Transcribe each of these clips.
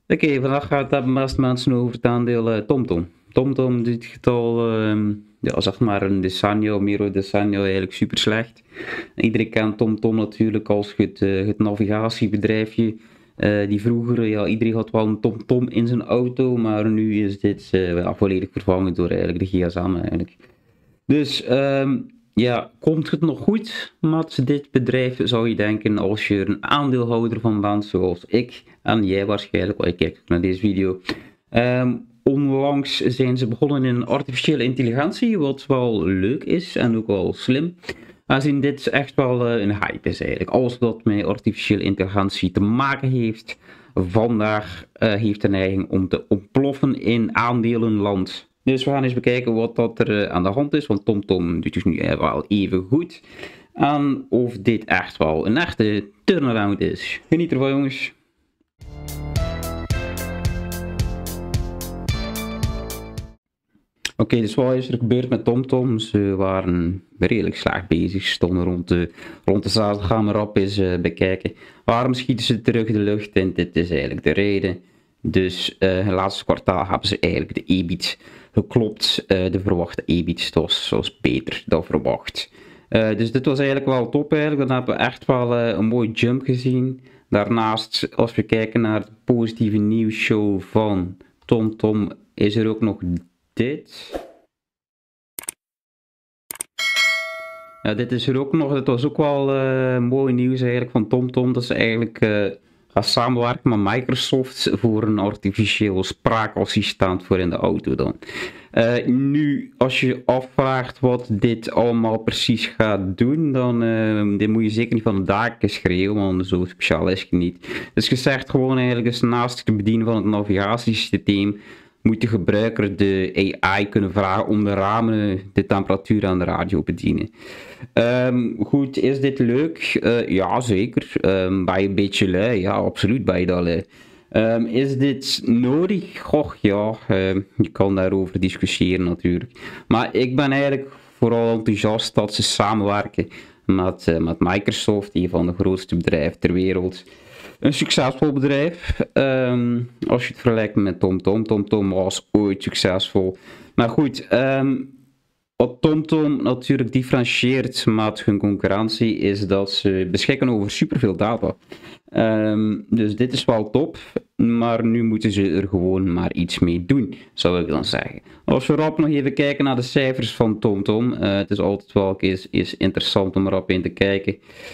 Oké, vandaag gaat het hebben meest mensen over het aandeel TomTom. TomTom doet het al, ja, zeg maar een decennium, meer dan een decennium eigenlijk super slecht. Iedereen kent TomTom natuurlijk als het navigatiebedrijfje. Die vroeger, ja, iedereen had wel een TomTom in zijn auto, maar nu is dit ja, volledig vervangen door eigenlijk de GSM eigenlijk. Dus ja, komt het nog goed met dit bedrijf, zou je denken, als je er een aandeelhouder van bent, zoals ik en jij waarschijnlijk, want ik kijk naar deze video. Onlangs zijn ze begonnen in artificiële intelligentie, wat wel leuk is en ook wel slim. Aangezien dit echt wel een hype is eigenlijk. Alles wat met artificiële intelligentie te maken heeft, vandaag heeft de neiging om te ontploffen in aandelenland. Dus we gaan eens bekijken wat dat er aan de hand is, want TomTom doet dus nu wel even goed. En of dit echt wel een echte turnaround is. Geniet ervan, jongens. Oké, dus wat is er gebeurd met TomTom? Ze waren redelijk slecht bezig, stonden rond de zaal, gaan we rap eens bekijken. Waarom schieten ze terug de lucht in? Dit is eigenlijk de reden. Dus het laatste kwartaal hebben ze eigenlijk de EBIT geklopt. De verwachte EBIT was beter dan verwacht. Dus dit was eigenlijk wel top eigenlijk. Dan hebben we echt wel een mooie jump gezien. Daarnaast, als we kijken naar de positieve nieuwsshow van TomTom, is er ook nog dit. Ja, dit is er ook nog. Dit was ook wel mooi nieuws eigenlijk van TomTom. Dat ze eigenlijk gaan samenwerken met Microsoft voor een artificieel spraakassistent voor in de auto dan. Nu, als je afvraagt wat dit allemaal precies gaat doen, dan dit moet je zeker niet van de daken schreeuwen, want zo speciaal is het niet. Dus je zegt gewoon eigenlijk, dus naast het bedienen van het navigatiesysteem, moet de gebruiker de AI kunnen vragen om de ramen, de temperatuur aan de radio bedienen. Goed, is dit leuk? Ja, zeker. Ben je een beetje lui? Ja, absoluut ben je dat lui. Is dit nodig? Goh, ja, je kan daarover discussiëren natuurlijk. Maar ik ben eigenlijk vooral enthousiast dat ze samenwerken met Microsoft, een van de grootste bedrijven ter wereld. Een succesvol bedrijf, als je het vergelijkt met TomTom. TomTom was ooit succesvol. Maar goed, wat TomTom natuurlijk differentieert met hun concurrentie is dat ze beschikken over superveel data. Dus dit is wel top, maar nu moeten ze er gewoon maar iets mee doen, zou ik dan zeggen. Als we rap nog even kijken naar de cijfers van TomTom, het is altijd wel is interessant om erop in te kijken.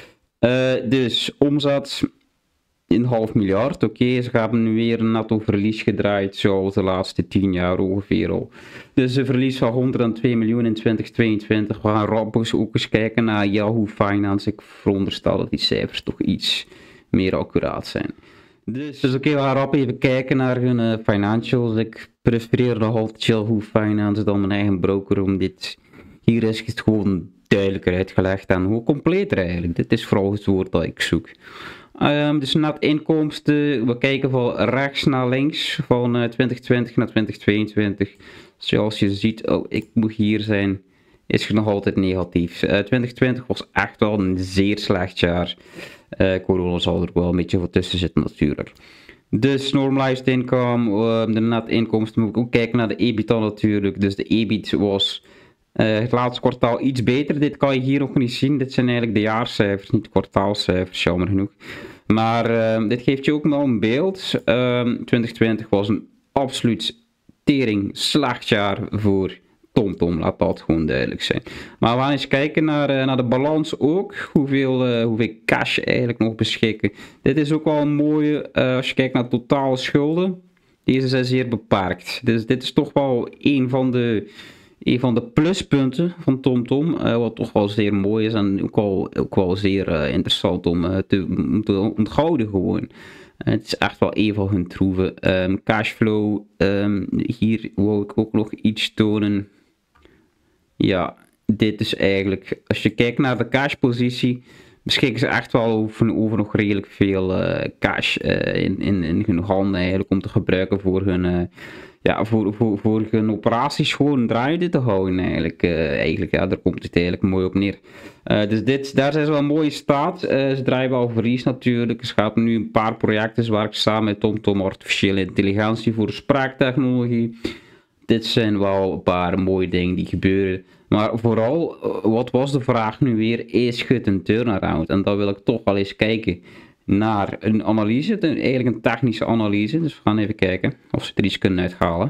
Dus omzet 1,5 miljard, oké, ze hebben nu weer een netto verlies gedraaid, zoals de laatste 10 jaar ongeveer al. Dus een verlies van 102 miljoen in 2022. We gaan rap ook eens kijken naar Yahoo Finance. Ik veronderstel dat die cijfers toch iets meer accuraat zijn. Dus oké, we gaan rap even kijken naar hun financials. Ik prefereer nog altijd Yahoo Finance dan mijn eigen broker, om dit... Hier is het gewoon duidelijker uitgelegd en hoe completer eigenlijk. Dit is vooral het woord dat ik zoek. Dus net inkomsten, we kijken van rechts naar links, van 2020 naar 2022. Zoals je ziet, oh, ik moet hier zijn, is het nog altijd negatief. 2020 was echt wel een zeer slecht jaar. Corona zal er wel een beetje voor tussen zitten natuurlijk. Dus normalized income, de net inkomsten, moet ik ook kijken naar de EBITDA natuurlijk. Dus de EBIT was het laatste kwartaal iets beter. Dit kan je hier nog niet zien. Dit zijn eigenlijk de jaarcijfers, niet de kwartaalcijfers, jammer genoeg. Maar dit geeft je ook wel een beeld. 2020 was een absoluut tering slecht jaar voor TomTom, laat dat gewoon duidelijk zijn. Maar we gaan eens kijken naar de balans ook. Hoeveel cash eigenlijk nog beschikken. Dit is ook wel een mooie, als je kijkt naar totale schulden. Deze zijn zeer beperkt. Dus dit is toch wel een van de pluspunten van TomTom, wat toch wel zeer mooi is en ook wel zeer interessant om te onthouden gewoon. Het is echt wel een van hun troeven. Cashflow, hier wil ik ook nog iets tonen. Ja, dit is eigenlijk, als je kijkt naar de cashpositie, beschikken ze echt wel over nog redelijk veel cash in hun handen eigenlijk om te gebruiken voor hun, voor hun operaties gewoon draaiende te houden eigenlijk. Ja, daar komt het eigenlijk mooi op neer. Dus daar zijn ze wel mooi in staat. Ze draaien wel verlies natuurlijk. Ze gaan nu een paar projecten waar ik samen met TomTom artificiële intelligentie voor spraaktechnologie. Dit zijn wel een paar mooie dingen die gebeuren. Maar vooral, wat was de vraag nu weer? Is het een turnaround? En dan wil ik toch wel eens kijken naar een analyse, eigenlijk een technische analyse. Dus we gaan even kijken of ze er iets kunnen uithalen.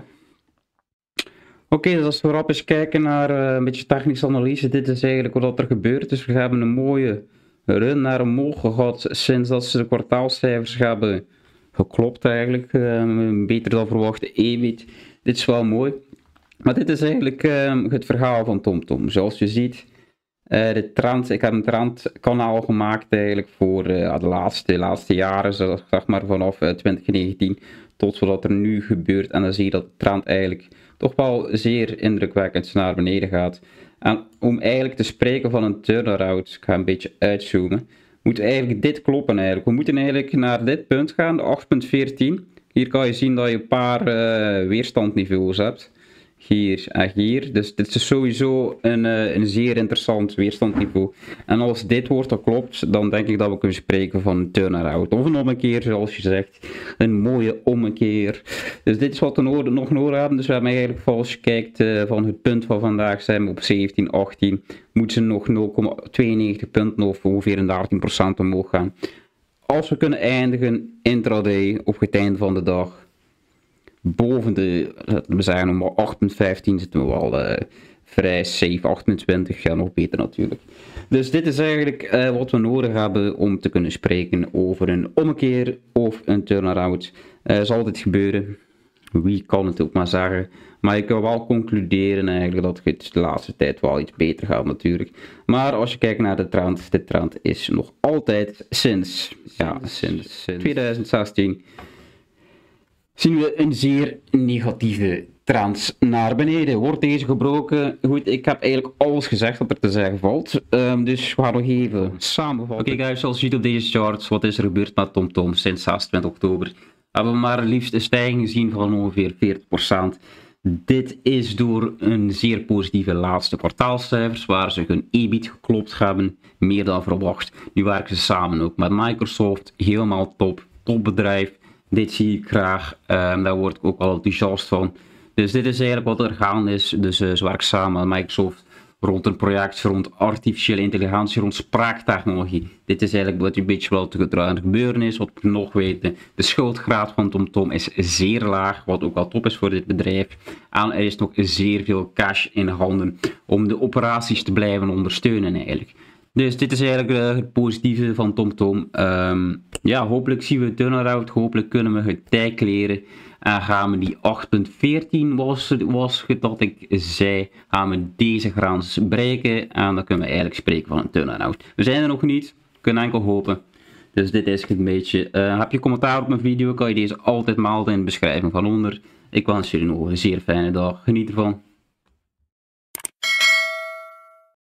Oké, dus als we voorop eens kijken naar een beetje technische analyse, dit is eigenlijk wat er gebeurt. Dus we hebben een mooie run naar omhoog gehad sinds dat ze de kwartaalcijfers hebben geklopt eigenlijk. Beter dan verwacht EBIT. Dit is wel mooi. Maar dit is eigenlijk het verhaal van TomTom. Zoals je ziet, de trend, ik heb een trendkanaal gemaakt eigenlijk voor de laatste jaren, zeg maar vanaf 2019 tot wat er nu gebeurt. En dan zie je dat de trend eigenlijk toch wel zeer indrukwekkend naar beneden gaat. En om eigenlijk te spreken van een turnaround, ik ga een beetje uitzoomen, moet eigenlijk dit kloppen eigenlijk. We moeten eigenlijk naar dit punt gaan, de 8.14. Hier kan je zien dat je een paar weerstandniveaus hebt. Hier en hier. Dus dit is sowieso een zeer interessant weerstandniveau. En als dit woord al klopt, dan denk ik dat we kunnen spreken van een turnaround. Of een ommekeer, zoals je zegt. Een mooie ommekeer. Dus dit is wat we nog nodig hebben. Dus we hebben eigenlijk, als je kijkt van het punt van vandaag, zijn we op 17, 18. Moeten ze nog 0,92 punten of ongeveer 13% omhoog gaan. Als we kunnen eindigen intraday op het einde van de dag boven de, we zeggen nog maar 8.15 zitten we al vrij safe, 28, ja nog beter natuurlijk. Dus dit is eigenlijk wat we nodig hebben om te kunnen spreken over een ommekeer of een turnaround. Zal dit gebeuren? Wie kan het ook maar zeggen. Maar ik kan wel concluderen eigenlijk dat het de laatste tijd wel iets beter gaat natuurlijk. Maar als je kijkt naar de trend is nog altijd sinds 2016 zien we een zeer negatieve trend naar beneden. Wordt deze gebroken? Goed, ik heb eigenlijk alles gezegd wat er te zeggen valt. Dus we gaan nog even samenvatten. Oké guys, zoals je ziet op deze charts, wat is er gebeurd met TomTom sinds 26 oktober? Hebben we maar liefst een stijging gezien van ongeveer 40%. Dit is door een zeer positieve laatste kwartaalcijfers, waar ze hun EBIT geklopt hebben, meer dan verwacht. Nu werken ze samen ook met Microsoft, helemaal top bedrijf. Dit zie ik graag, daar word ik ook wel enthousiast van. Dus dit is eigenlijk wat er gaande is. Dus ze werken samen met Microsoft rond een project rond artificiële intelligentie, rond spraaktechnologie. Dit is eigenlijk wat een beetje wel te gebeuren is. Wat we nog weten, de schuldgraad van TomTom is zeer laag, wat ook wel top is voor dit bedrijf. En er is nog zeer veel cash in handen om de operaties te blijven ondersteunen eigenlijk. Dus dit is eigenlijk het positieve van TomTom. Ja, hopelijk zien we het turnaround. Hopelijk kunnen we het tij kleren. En gaan we die 8.14 was het dat ik zei. Gaan we deze grens bereiken. En dan kunnen we eigenlijk spreken van een turnaround. We zijn er nog niet. We kunnen enkel hopen. Dus dit is het een beetje. Heb je commentaar op mijn video? Kan je deze altijd melden in de beschrijving van onder. Ik wens jullie nog een zeer fijne dag. Geniet ervan.